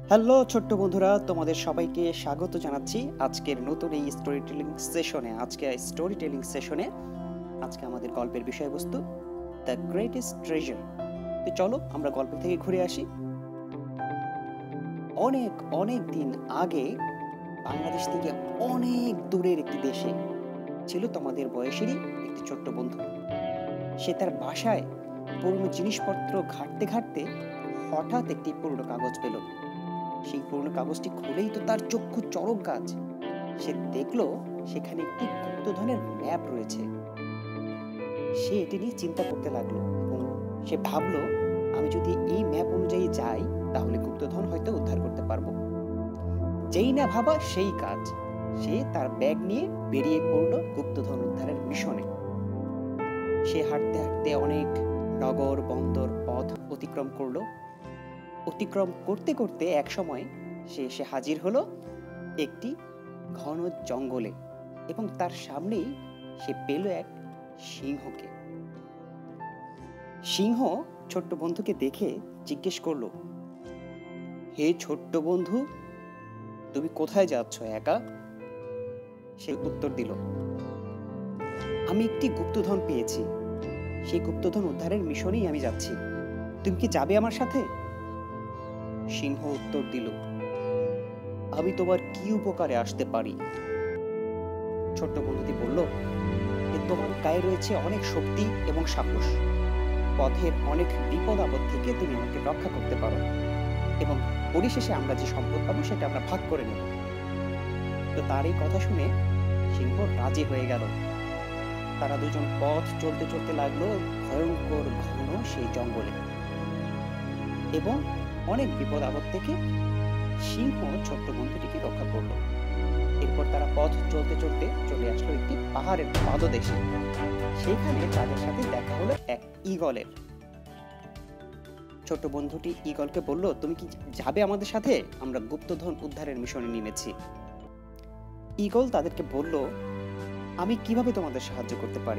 Hello ছোট্ট বন্ধুরা, তোমাদের সবাইকে স্বাগত জানাচ্ছি আজকের নতুন এই স্টোরি টেলিং সেশনে। আজকে আমাদের গল্পের বিষয়বস্তু দ্য গ্রেটেস্ট ট্রেজার। তো চলো আমরা গল্প থেকে ঘুরে আসি। অনেক অনেক দিন আগে বাংলাদেশ থেকে অনেক দূরের একটি দেশে ছিল তোমাদের বয়সেরই একটি ছোট্ট বন্ধু। সে তার বাসায় পুরনো জিনিসপত্র ঘাঁটতে ঘাঁটতে হঠাৎ একটি পুরনো কাগজ পেল। সেই পুরনো কাগজটি খুলেই তো তার চক্ষু চড়ক গাছ। সে দেখলো সেখানে একটি গুপ্তধনের ম্যাপ রয়েছে। সে এটি নিয়ে চিন্তা করতে লাগলো এবং সে ভাবলো, আমি যদি এই ম্যাপ অনুযায়ী যাই তাহলে গুপ্তধন হয়তো উদ্ধার করতে পারবো। যেই না ভাবা সেই কাজ, সে তার ব্যাগ নিয়ে বেরিয়ে পড়লো গুপ্তধন উদ্ধারের মিশনে। সে হাঁটতে হাঁটতে অনেক নগর বন্দর পথ অতিক্রম করলো। অতিক্রম করতে করতে এক সময় সে এসে হাজির হলো একটি ঘন জঙ্গলে এবং তার সামনেই সে পেল এক সিংহকে। সিংহ ছোট্ট বন্ধুকে দেখে জিজ্ঞেস করলো, হে ছোট্ট বন্ধু, তুমি কোথায় যাচ্ছ একা? সে উত্তর দিল, আমি একটি গুপ্তধন পেয়েছি, সেই গুপ্তধন উদ্ধারের মিশনেই আমি যাচ্ছি। তুমি কি যাবে আমার সাথে? সিংহ উত্তর দিল, আমি তোমার কি উপকারে আসতে পারি? ছোট্ট বন্ধুটি বলল যে তোমার গায়ে রয়েছে অনেক শক্তি এবং সাহস। পথের অনেক বিপদ আপদ থেকে তুমি আমাকে রক্ষা করতে পারো এবং পরিশেষে আমরা যে সম্পদ পাবো সেটা আমরা ভাগ করে নেব। তো তার এই কথা শুনে সিংহ রাজি হয়ে গেল। তারা দুজন পথ চলতে চলতে লাগলো ভয়ঙ্কর ঘন সেই জঙ্গলে এবং অনেক বিপদ আপদ থেকে সিংহ ছোট্ট বন্ধুটিকে রক্ষা করলো। এরপর তারা পথ চলতে চলতে চলে আসলো একটি পাহাড়ের পাদদেশে। সেখানে তাদের সাথে দেখা হলো এক ঈগলের। ছোট্ট বন্ধুটি ঈগলকে বলল, তুমি কি যাবে আমাদের সাথে? আমরা গুপ্তধন উদ্ধারের মিশনে নেমেছি। ঈগল তাদেরকে বলল, আমি কিভাবে তোমাদের সাহায্য করতে পারি?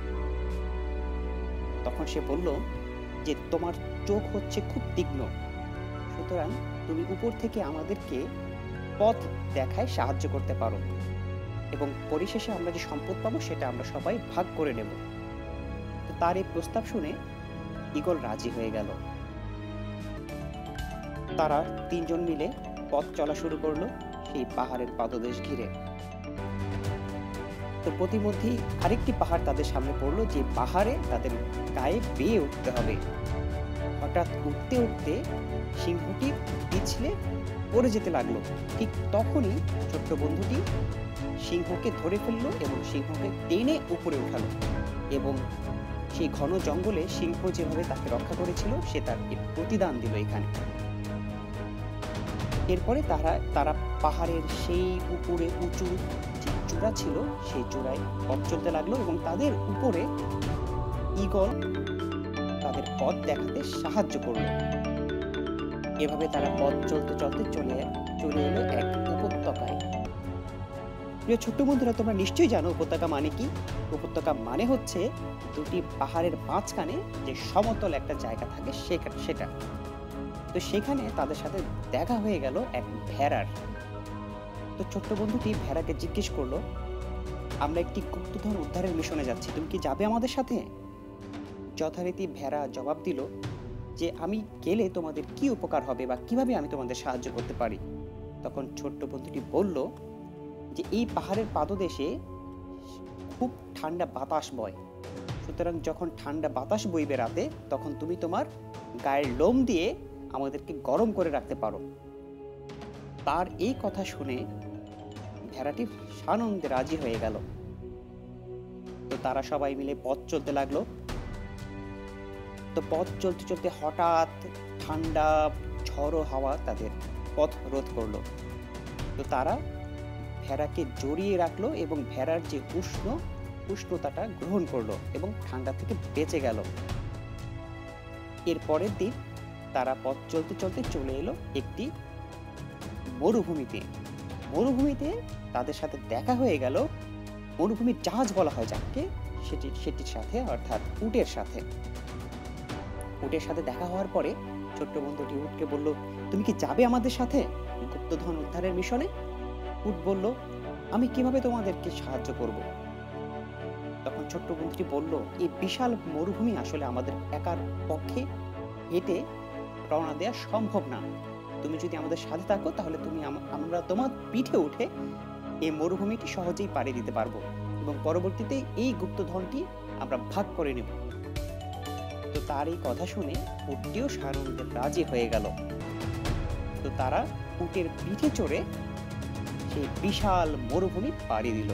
তখন সে বলল যে তোমার চোখ হচ্ছে খুব তীক্ষ্ণ, সুতরাং তুমি উপর থেকে আমাদেরকে পথ দেখায় সাহায্য করতে পারো এবং পরিশেষে আমরা যে সম্পদ পাবো সেটা আমরা সবাই ভাগ করে নেব। তো তার এই প্রস্তাব শুনে ঈগল রাজি হয়ে গেল। তারা তিনজন মিলে পথ চলা শুরু করলো সেই পাহাড়ের পাদদেশ ঘিরে। তো প্রতিমধ্যেই আরেকটি পাহাড় তাদের সামনে পড়লো, যে পাহাড়ে তাদের গায়ে বেয়ে উঠতে হবে। হঠাৎ উঠতে উঠতে সিংহটি পিছলে পড়ে যেতে লাগলো। ঠিক তখনই ছোট্ট বন্ধুটি সিংহকে ধরে ফেললো এবং সিংহকে টেনে উপরে উঠালো এবং সেই ঘন জঙ্গলে সিংহ যেভাবে তাকে রক্ষা করেছিল সে তার প্রতিদান দিল এখানে। এরপরে তারা পাহাড়ের সেই উপরে উঁচু যে চূড়া ছিল সেই চূড়ায় পথ চলতে লাগলো এবং তাদের উপরে ঈগল তাদের পথ দেখাতে সাহায্য করলো। এভাবে তারা পথ চলতে চলতে চলে এলো এক উপত্যকায়। প্রিয় ছোট্ট বন্ধুরা, তোমরা নিশ্চয়ই জানো উপত্যকা মানে কি। উপত্যকা মানে হচ্ছে দুটি পাহাড়ের মাঝখানে যে সমতল একটা জায়গা থাকে সেটা। তো সেখানে তাদের সাথে দেখা হয়ে গেল এক ভেড়ার। তো ছোট্ট বন্ধুটি ভেড়াকে জিজ্ঞেস করলো, আমরা একটি গুপ্তধন উদ্ধারের মিশনে যাচ্ছি, তুমি কি যাবে আমাদের সাথে? যথারীতি ভেড়া জবাব দিল যে আমি গেলে তোমাদের কি উপকার হবে বা কিভাবে আমি তোমাদের সাহায্য করতে পারি। তখন ছোট্ট বন্ধুটি বলল যে এই পাহাড়ের পাদদেশে খুব ঠান্ডা বাতাস বয়, সুতরাং যখন ঠান্ডা বাতাস বইবে রাতে তখন তুমি তোমার গায়ের লোম দিয়ে আমাদেরকে গরম করে রাখতে পারো। তার এই কথা শুনে ভেড়াটি সানন্দে রাজি হয়ে গেল। তো তারা সবাই মিলে পথ চলতে লাগলো। তো পথ চলতে চলতে হঠাৎ ঠান্ডা ঝড়ো হাওয়া তাদের পথ রোধ করলো। তো তারা ভেড়াকে জড়িয়ে রাখলো এবং ভেড়ার যে উষ্ণতাটা গ্রহণ করলো এবং ঠান্ডা থেকে বেঁচে গেল। এর পরের দিন তারা পথ চলতে চলতে চলে এলো একটি মরুভূমিতে তাদের সাথে দেখা হয়ে গেল মরুভূমির জাহাজ বলা হয় যাকে, সেটির সাথে, অর্থাৎ উটের সাথে দেখা হওয়ার পরে ছোট্ট বন্ধুটি উটকে বলল, তুমি কি যাবে আমাদের সাথে গুপ্তধন উদ্ধারের মিশনে? উট বলল, আমি কিভাবে তোমাদেরকে সাহায্য করব? তখন ছোট্ট বন্ধুটি বলল, এই বিশাল মরুভূমি আসলে আমাদের একার পক্ষে হেঁটে রওনা দেওয়া সম্ভব না। তুমি যদি আমাদের সাথে থাকো তাহলে আমরা তোমার পিঠে উঠে এই মরুভূমিটি সহজেই পাড়ি দিতে পারবো এবং পরবর্তীতে এই গুপ্তধনটি আমরা ভাগ করে নেব। তো তার এই কথা শুনে উটটিও সাড়া দিতে রাজি হয়ে গেল। তো তারা উটের পিঠে চড়ে সেই বিশাল মরুভূমি পাড়ি দিল।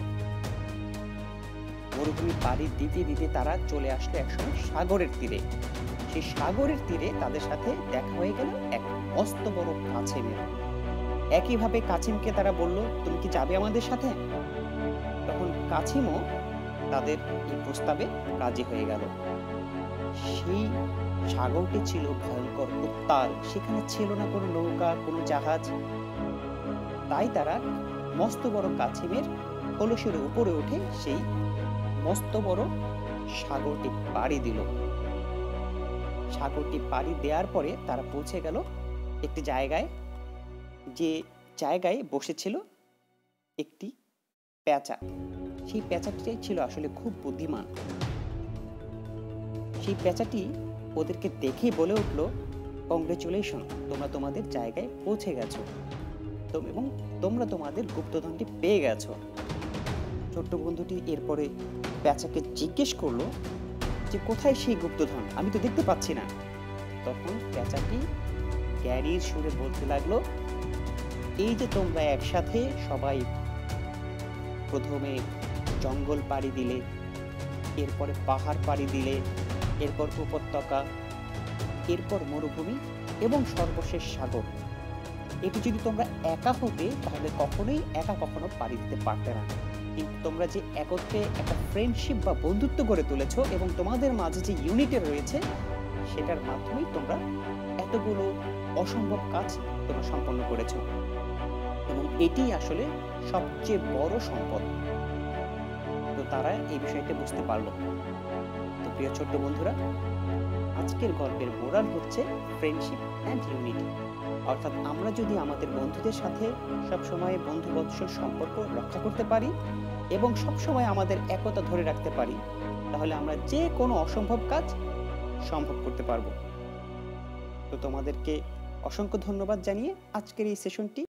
মরুভূমি পাড়ি দিতে দিতে তারা চলে আসলো একসময় সাগরের তীরে। সেই সাগরের তীরে তাদের সাথে দেখা হয়ে গেল এক মস্ত বড় কাছিমের। একইভাবে কাছিমকে তারা বলল, তুমি কি যাবে আমাদের সাথে? তখন কাছিমও তাদের এই প্রস্তাবে রাজি হয়ে গেল। সেই সাগরটি ছিল ভয়ঙ্কর উত্তাল, সেখানে ছিল না কোনো নৌকা, কোনো জাহাজ। তাই তারা মস্ত বড় কাছিমের কলসের উপরে উঠে সেই মস্ত বড় সাগরটি পাড়ি দিল। সাগরটি পাড়ি দেওয়ার পরে তারা পৌঁছে গেল একটি জায়গায়, যে জায়গায় বসেছিল একটি পেঁচা। সেই পেঁচাটি ছিল আসলে খুব বুদ্ধিমান। সেই পেঁচাটি ওদেরকে দেখে বলে উঠল, কংগ্রেচুলেশন, তোমরা তোমাদের জায়গায় পৌঁছে গেছো এবং তোমরা তোমাদের গুপ্তধনটি পেয়ে গেছো। ছোট্ট বন্ধুটি এরপরে পেঁচাকে জিজ্ঞেস করলো যে কোথায় সেই গুপ্তধন, আমি তো দেখতে পাচ্ছি না। তখন পেঁচাটি জ্ঞানীর সুরে বলতে লাগলো, এই যে তোমরা একসাথে সবাই প্রথমে জঙ্গল পাড়ি দিলে, এরপরে পাহাড় পাড়ি দিলে, এরপর উপত্যকা, এরপর মরুভূমি এবং সর্বশেষ সাগর। এটি যদি তোমরা একা হতে তাহলে কখনোই একা কখনো পাড়ি দিতে পারতে না। কিন্তু তোমরা যে একত্রে একটা ফ্রেন্ডশিপ বা বন্ধুত্ব গড়ে তুলেছো এবং তোমাদের মাঝে যে ইউনিটি রয়েছে সেটার মাধ্যমেই তোমরা এতগুলো অসম্ভব কাজ তোমরা সম্পন্ন করেছো এবং এটি আসলে সবচেয়ে বড় সম্পদ। তো তারা এই বিষয়টা বুঝতে পারলো। তো প্রিয় ছোট্ট বন্ধুরা, আজকের গল্পের মোরাল হচ্ছে ফ্রেন্ডশিপ অ্যান্ড ইউনিটি। অর্থাৎ আমরা যদি আমাদের বন্ধুদের সাথে সবসময় বন্ধুবৎসল সম্পর্ক রক্ষা করতে পারি এবং সবসময় আমাদের একতা ধরে রাখতে পারি, তাহলে আমরা যে কোনো অসম্ভব কাজ সম্ভব করতে পারবো। তো তোমাদেরকে অসংখ্য ধন্যবাদ জানিয়ে আজকের এই সেশনটি